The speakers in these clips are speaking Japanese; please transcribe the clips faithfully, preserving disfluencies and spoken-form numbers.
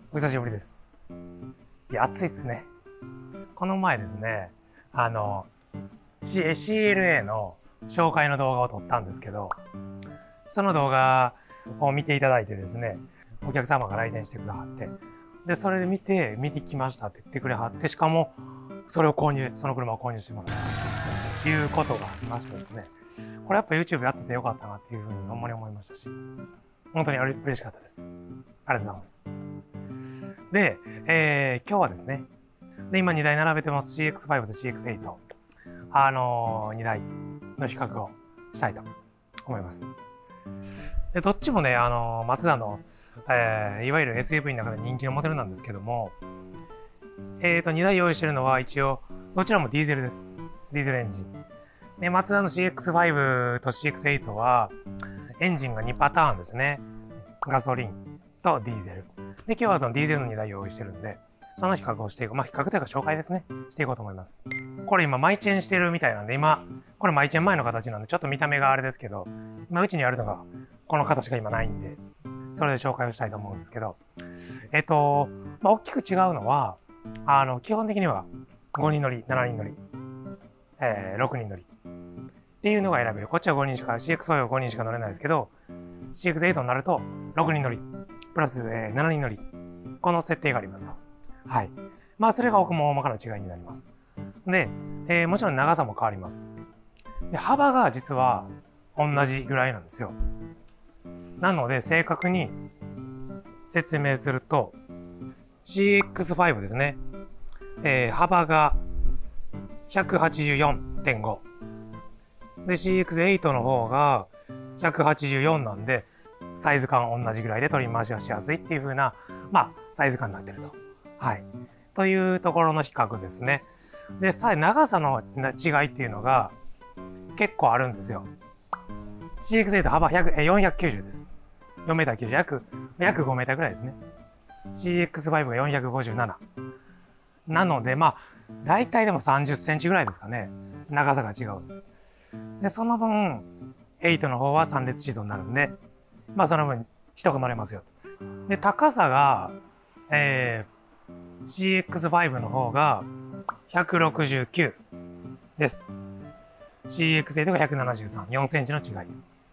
お久しぶりです。いや、暑いっすね。この前ですね、あの、シーエルエー の紹介の動画を撮ったんですけど、その動画を見ていただいてですね、お客様が来店してくださって、で、それで見て、見てきましたって言ってくれはって、しかも、それを購入、その車を購入してもらったということがありましてですね、これやっぱ YouTube やっててよかったなっていうふうにほんまに思いましたし、本当に嬉しかったです。ありがとうございます。で、えー、今日はですね、で、今にだい並べてます シーエックスファイブ と シーエックスエイト。あのー、にだいの比較をしたいと思います。で、どっちもね、あのー、マツダの、えー、いわゆる エスユーブイ の中で人気のモデルなんですけども、えーと、にだい用意してるのは一応、どちらもディーゼルです。ディーゼルエンジン。で、マツダの シーエックスファイブ と シーエックスエイト は、エンジンがにパターンですね。ガソリンとディーゼル。で、今日はそのディーゼルのにだい用意してるんで、その比較をしていく。まあ、比較というか紹介ですね。していこうと思います。これ今、マイチェンしてるみたいなんで、今、これマイチェン前の形なんで、ちょっと見た目があれですけど、今うちにあるのが、この形が今ないんで、それで紹介をしたいと思うんですけど、えっと、まあ、大きく違うのは、あの、基本的にはごにん乗り、しちにん乗り、えー、ろくにん乗りっていうのが選べる。こっちはごにんしか、シーエックスファイブ はごにんしか乗れないですけど、シーエックスエイト になるとろくにん乗り、プラス、えー、しちにん乗り。この設定がありますと。はい。まあ、それが大まかな違いになります。で、えー、もちろん長さも変わります。で、幅が実は同じぐらいなんですよ。なので、正確に説明すると、シーエックスファイブ ですね。えー、幅が ひゃくはちじゅうよんてんご。で、シーエックスエイト の方がひゃくはちじゅうよんなんで、サイズ感同じぐらいで取り回しがしやすいっていう風な、まあ、サイズ感になってると。はい。というところの比較ですね。で、さえ長さの違いっていうのが結構あるんですよ。シーエックスエイト 幅よんひゃくきゅうじゅうです。よんメーターきゅうじゅう、約、約ごメーターぐらいですね。シーエックスファイブ がよんひゃくごじゅうなな。なので、まあ、大体でもさんじゅっセンチぐらいですかね。長さが違うんです。で、その分、エイトの方はさん列シートになるんで、まあその分人が乗れますよ。で、高さが、えー、シーエックスファイブ の方がひゃくろくじゅうきゅうです。シーエックスエイト がひゃくななじゅうさん、よんセンチの違い。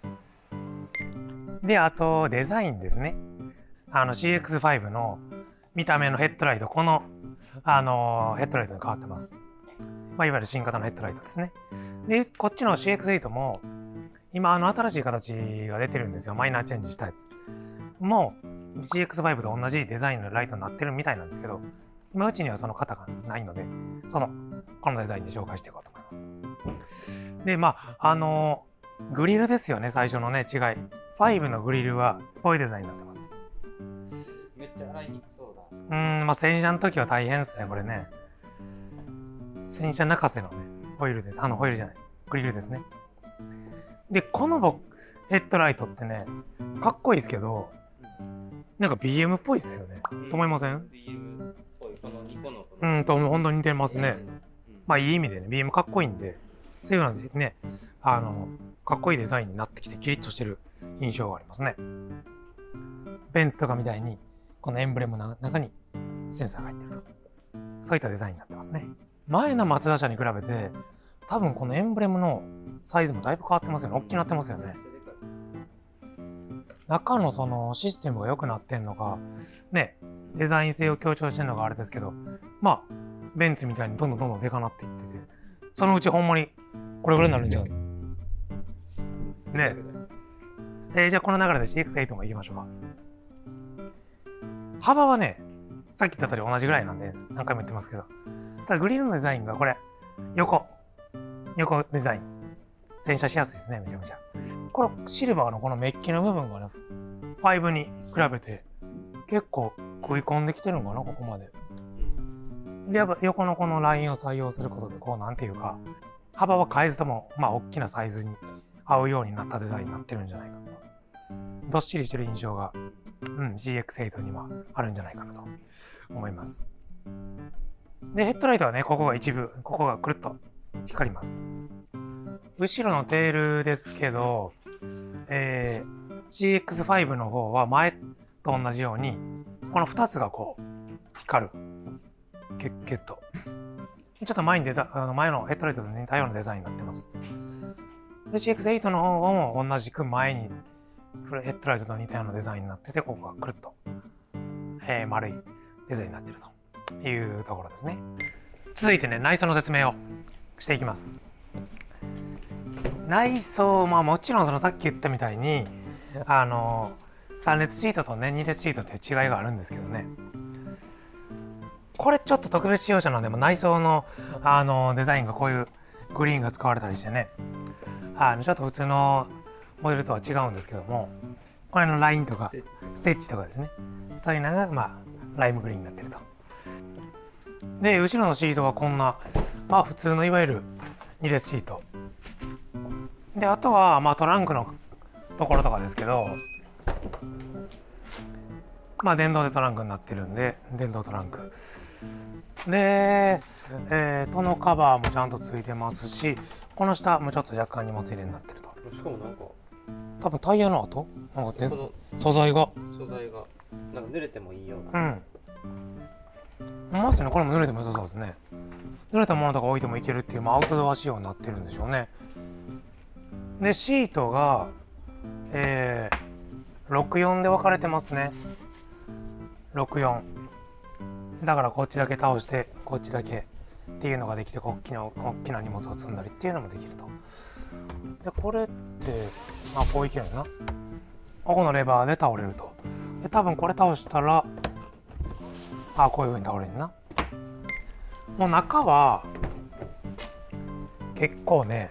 で、あとデザインですね。あの シーエックスファイブ の見た目のヘッドライト、この、あのー、ヘッドライトに変わってます。まあ、いわゆる新型のヘッドライトですね。で、こっちの シーエックスエイト も、今、あの、新しい形が出てるんですよ。マイナーチェンジしたやつ。もう、シーエックスファイブ と同じデザインのライトになってるみたいなんですけど、今うちにはその型がないので、その、このデザインで紹介していこうと思います。で、まあ、あのー、グリルですよね、最初のね、違い。ファイブのグリルは、こういうデザインになってます。 めっちゃ洗いにくそうだ。 うーん、まあ、洗車の時は大変ですね、これね。洗車泣かせのね、ホイールです。あの、ホイールじゃない。グリルですね。で、このヘッドライトってね、かっこいいですけど、なんか ビーエム っぽいっすよね。と思いません？ ビーエム っぽい、このにこの。 うんと、本当に似てますね。まあいい意味でね、ビーエム かっこいいんで、そういうのでね、あの、かっこいいデザインになってきて、キリッとしてる印象がありますね。ベンツとかみたいに、このエンブレムの中にセンサーが入ってると。そういったデザインになってますね。前のマツダ車に比べて、多分このエンブレムのサイズもだいぶ変わってますよね。大きくなってますよね。中のそのシステムが良くなってんのか、ね、デザイン性を強調してんのがあれですけど、まあ、ベンツみたいにどんどんどんどんデカなっていってて、そのうちほんまにこれぐらいになるんちゃうねえ。えー、じゃあこの流れで シーエックスエイト も行きましょうか。幅はね、さっき言った通り同じぐらいなんで何回も言ってますけど、ただグリルのデザインがこれ、横。横デザイン。洗車しやすいですね、めちゃめちゃ。このシルバーのこのメッキの部分がね、ファイブに比べて結構食い込んできてるのかな、ここまで。で、やっぱ横のこのラインを採用することで、こうなんていうか、幅は変えずとも、まあ大きなサイズに合うようになったデザインになってるんじゃないかと。どっしりしてる印象が、うん、シーエックスエイト にはあるんじゃないかなと思います。で、ヘッドライトはね、ここが一部、ここがくるっと光ります。後ろのテールですけど、えー、シーエックスファイブ の方は前と同じようにこのふたつがこう光るキュッキュッとちょっと前に出たあの前のヘッドライトと似たようなデザインになってます。で シーエックスエイト の方も同じく前にヘッドライトと似たようなデザインになってて、ここがくるっと、えー、丸いデザインになってるというところですね。続いてね、内装の説明をしていきます。内装、まあもちろんそのさっき言ったみたいにあのさん列シートとねに列シートっていう違いがあるんですけどね、これちょっと特別仕様車なんで、も内装のあのデザインがこういうグリーンが使われたりしてね、あのちょっと普通のモデルとは違うんですけども、これのラインとかステッチとかですね、そういうのがまあライムグリーンになってると。で後ろのシートはこんなまあ普通のいわゆるに列シートで、あとはまあトランクのところとかですけど、まあ電動でトランクになってるんで電動トランクで、えー、トのカバーもちゃんとついてますし、この下もちょっと若干荷物入れになってると。 しかもなんか多分タイヤの跡なんか、ね、 この素材が素材がなんか濡れてもいいような。 うんほんまっすね。これも濡れても良さそうですね。濡れたものとか置いてもいけるっていう、まあ、アウトドア仕様になってるんでしょうね。でシートが、えー、ろくよんで分かれてますね。ろくよんだからこっちだけ倒してこっちだけっていうのができて、大きな大きな荷物を積んだりっていうのもできると。でこれってあこういけるな、ここのレバーで倒れると。で多分これ倒したらあこういう風に倒れるな。もう中は結構ね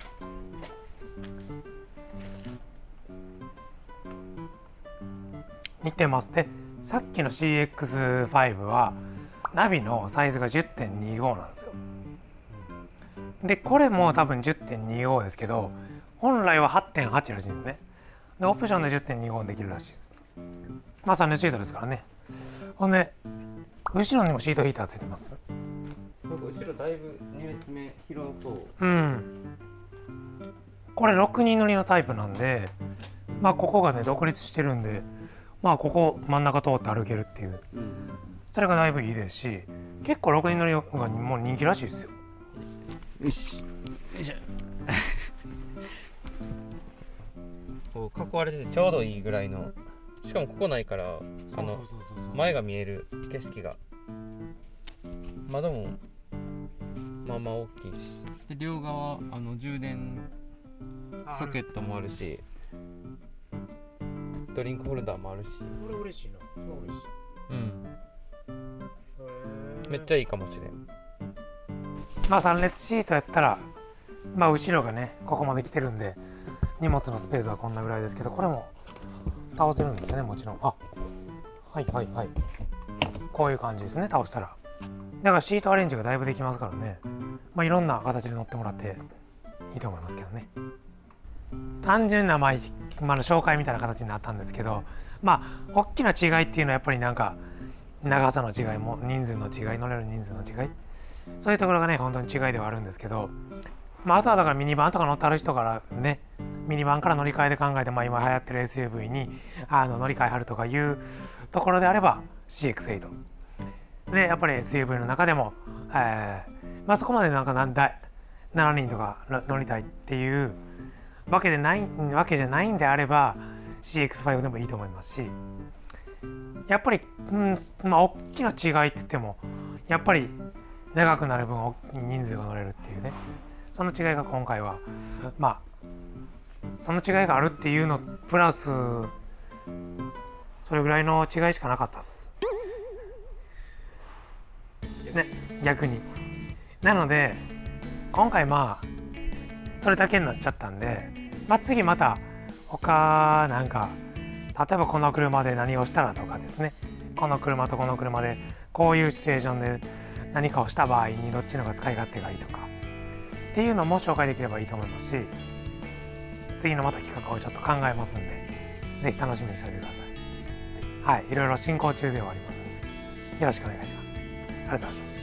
似てます。でさっきの シーエックスファイブ はナビのサイズが じゅってんにご なんですよ。でこれも多分 じゅってんにご ですけど、本来は はってんはち らしいんですね。でオプションで じゅってんにご にできるらしいです。まあさん列シートですからね。ほんで後ろにもシートヒーターついてます。 なんか後ろだいぶに列目広そう。 うん。これろくにん乗りのタイプなんで、まあここがね独立してるんで、まあここ真ん中通って歩けるっていう、 うん、 それがだいぶいいですし、結構ろくにん乗りがもう人気らしいですよ。 よし。よいしょ。こう囲われててちょうどいいぐらいの。しかもここないからあの前が見える景色が。窓もまあまあ大きいし、で両側あの充電ソケットもあるし、ドリンクホルダーもあるし。 これ嬉しいな。嬉しい。 うん。めっちゃいいかもしれん。 まあさん列シートやったらまあ後ろがねここまで来てるんで荷物のスペースはこんなぐらいですけど、これも倒せるんですよね、もちろん。あはいはいはい、こういう感じですね、倒したら。だからシートアレンジがだいぶできますからね、まあいろんな形で乗ってもらっていいと思いますけどね。単純なまあ、まあ、紹介みたいな形になったんですけど、まあ大きな違いっていうのはやっぱりなんか長さの違いも人数の違い、乗れる人数の違い、そういうところがね本当に違いではあるんですけど、まあ、あとはだからミニバンとか乗ってある人からね、ミニバンから乗り換えで考えて、まあ、今流行ってる エスユーブイ にあの乗り換えはるとかいうところであれば シーエックスエイト で、やっぱり エスユーブイ の中でも、えーまあ、そこまでなんか何台ななにんとか乗りたいっていうわけでないわけじゃないんであれば シーエックスファイブ でもいいと思いますし、やっぱり、うんまあ、大きな違いって言ってもやっぱり長くなる分人数が乗れるっていうね、その違いが今回はまあその違いがあるっていうのプラスそれぐらいの違いしかなかったっすね、逆に。なので今回まあそれだけになっちゃったんで、まあ次また他なんか例えばこの車で何をしたらとかですね、この車とこの車でこういうシチュエーションで何かをした場合にどっちのが使い勝手がいいとかっていうのも紹介できればいいと思いますし、次のまた企画をちょっと考えますんで、ぜひ楽しみにしておいてください。はい、いろいろ進行中ではありますのでよろしくお願いします。ありがとうございました。